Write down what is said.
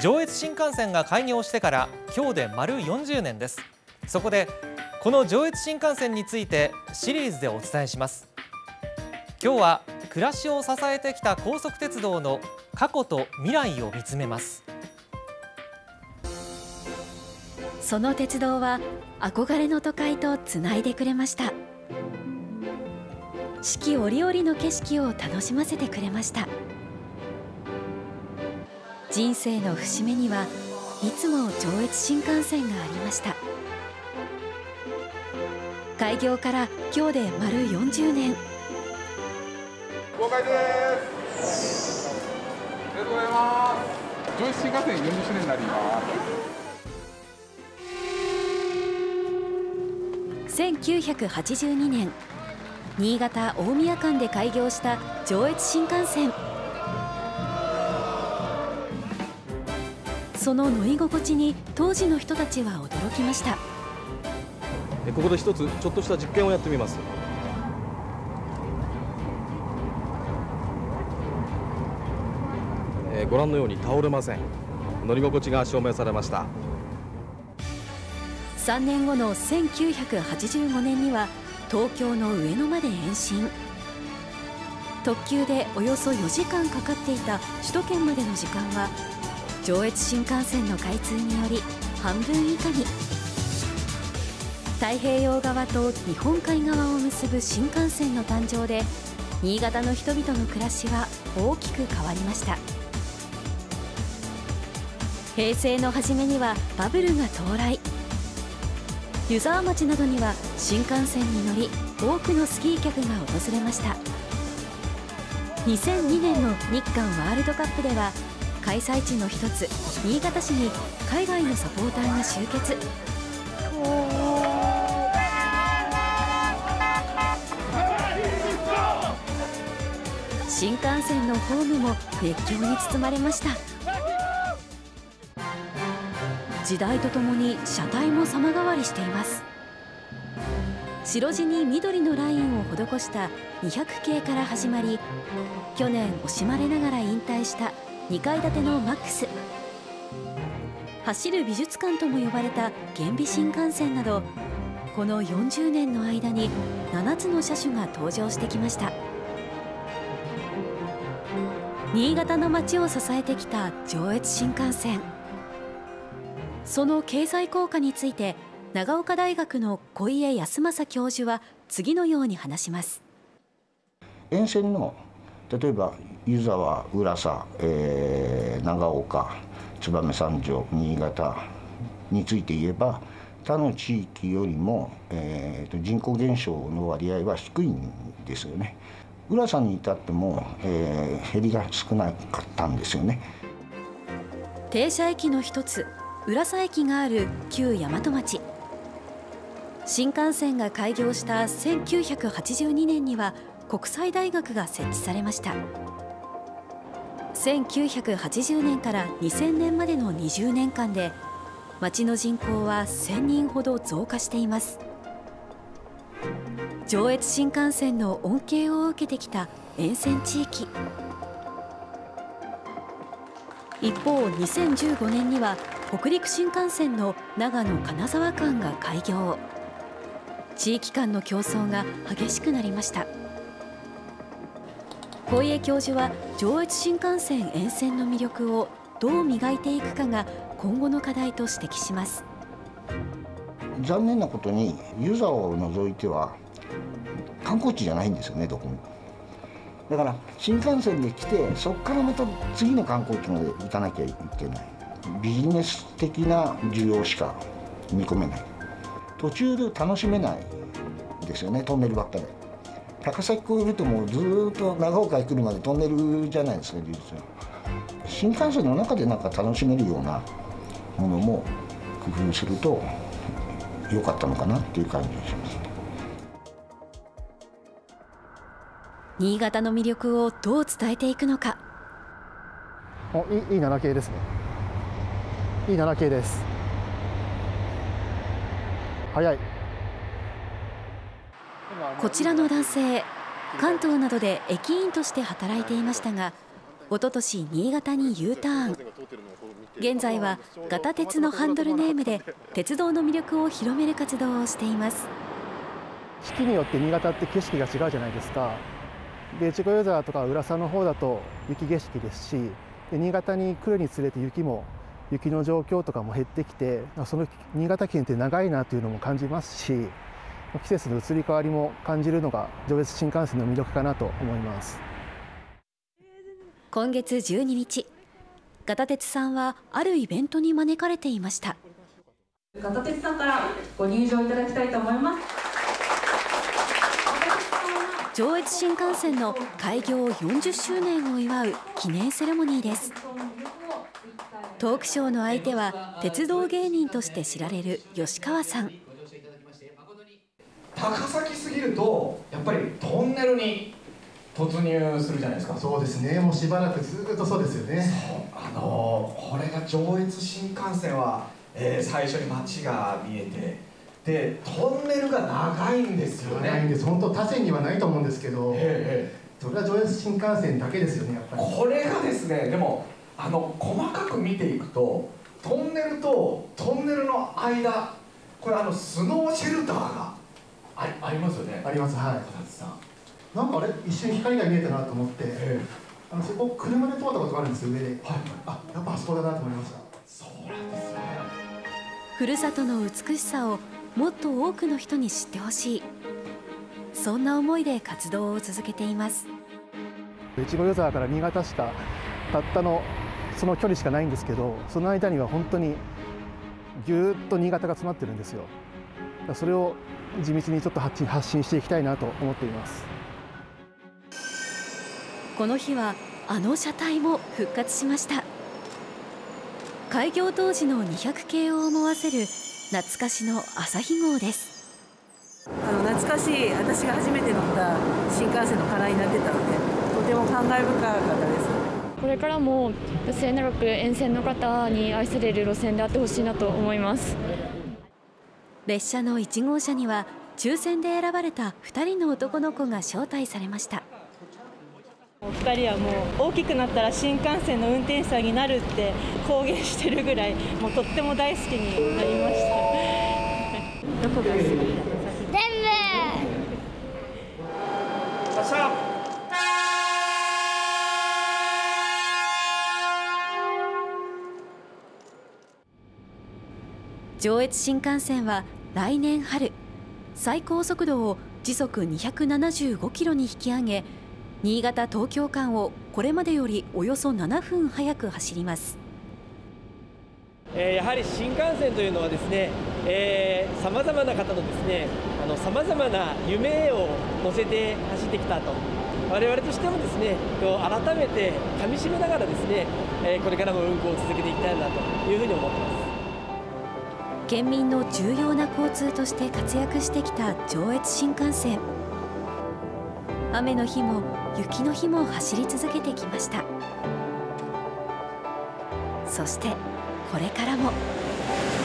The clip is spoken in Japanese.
上越新幹線が開業してから今日で丸40年です。そこでこの上越新幹線についてシリーズでお伝えします。今日は暮らしを支えてきた高速鉄道の過去と未来を見つめます。 その鉄道は憧れの都会とつないでくれました。四季折々の景色を楽しませてくれました。人生の節目にはいつも上越新幹線がありました。開業から今日で丸40年。 了解です。ありがとうございます。上越新幹線40周年になります。 1982年、新潟大宮間で開業した上越新幹線。その乗り心地に当時の人たちは驚きました。 ここで一つちょっとした実験をやってみます。ご覧のように倒れません。乗り心地が証明されました。 3年後の1985年には東京の上野まで延伸。特急でおよそ4時間かかっていた首都圏までの時間は上越新幹線の開通により半分以下に。太平洋側と日本海側を結ぶ新幹線の誕生で新潟の人々の暮らしは大きく変わりました。平成の初めにはバブルが到来。湯沢町などには新幹線に乗り多くのスキー客が訪れました。2002年の日韓ワールドカップでは開催地の一つ新潟市に海外のサポーターが集結。新幹線のホームも熱狂に包まれました。時代とともに車体も様変わりしています。白地に緑のラインを施した200系から始まり、去年惜しまれながら引退した2階建てのマックス、走る美術館とも呼ばれた厳美新幹線など、この40年の間に7つの車種が登場してきました。新潟の街を支えてきた上越新幹線。その経済効果について長岡大学の小家康正教授は次のように話します。 沿線の例えば湯沢、浦佐、長岡、燕三条、新潟について言えば他の地域よりも、人口減少の割合は低いんですよね。浦佐に至っても、減りが少なかったんですよね。 停車駅の一つ浦佐駅がある旧大和町。新幹線が開業した1982年には国際大学が設置されました。1980年から2000年までの20年間で町の人口は1000人ほど増加しています。上越新幹線の恩恵を受けてきた沿線地域。一方、2015年には北陸新幹線の長野金沢間が開業。地域間の競争が激しくなりました。小家教授は上越新幹線沿線の魅力をどう磨いていくかが今後の課題と指摘します。 残念なことに湯沢を除いては観光地じゃないんですよね、どこも。だから新幹線で来てそこからまた次の観光地まで行かなきゃいけない。ビジネス的な需要しか見込めない。途中で楽しめないですよね、トンネルばっかり。高崎越えるともうずっと長岡へ来るまでトンネルじゃないですか、実は。新幹線の中でなんか楽しめるようなものも工夫すると良かったのかなっていう感じがします。 新潟の魅力をどう伝えていくのか。 いい7系ですね。いい7系です。早い。 こちらの男性、関東などで駅員として働いていましたが、 おととし新潟に U ターン。現在はガタ鉄のハンドルネームで鉄道の魅力を広める活動をしています。 四季によって新潟って景色が違うじゃないですか。で越後湯沢とか浦佐の方だと雪景色ですし、で新潟に来るにつれて雪の状況とかも減ってきて、その新潟県って長いなというのも感じますし、季節の移り変わりも感じるのが上越新幹線の魅力かなと思います。 今月12日、ガタ鉄さんはあるイベントに招かれていました。 ガタ鉄さんからご入場いただきたいと思います。 上越新幹線の開業40周年を祝う記念セレモニーです。トークショーの相手は鉄道芸人として知られる吉川さん。 高崎すぎるとやっぱりトンネルに突入するじゃないですか。 そうですね、もうしばらくずっとそうですよね。 これが上越新幹線は、最初に街が見えて、でトンネルが長いんですよね。 長いんです。本当他線にはないと思うんですけど、それは上越新幹線だけですよね、やっぱり。 これがですね、でも細かく見ていくとトンネルとトンネルの間、これスノーシェルターがありますよね。 あります、はい。なんかあれ一瞬光が見えたなと思って、そこ車で通ったことがあるんですよ、上で。あ、やっぱあそこだなと思いました。 そうなんですね。 ふるさとの美しさをもっと多くの人に知ってほしい、そんな思いで活動を続けています。 越後湯沢から新潟しかたったのその距離しかないんですけど、その間には本当にぎゅーっと新潟が詰まってるんですよ。それを地道にちょっと発信していきたいなと思っています。 この日はあの車体も復活しました。開業当時の200系を思わせる懐かしの朝日号です。 懐かしい、私が初めて乗った新幹線のカラーになってたので、とても感慨深かったです。 これからも末永く沿線の方に愛される路線であってほしいなと思います。 列車の1号車には抽選で選ばれた2人の男の子が招待されました。 2人はもう大きくなったら新幹線の運転手さんになるって公言してるぐらい、もうとっても大好きになりました。どこが好き？全部。 上越新幹線は来年春、最高速度を時速275キロに引き上げ、新潟・東京間をこれまでよりおよそ7分早く走ります。 やはり新幹線というのはですね、さまざまな方のですね、さまざまな夢を乗せて走ってきたと、我々としてもですね、改めてかみしめながらですね、これからも運行を続けていきたいなというふうに思っています。 県民の重要な交通として活躍してきた上越新幹線。雨の日も雪の日も走り続けてきました。そしてこれからも。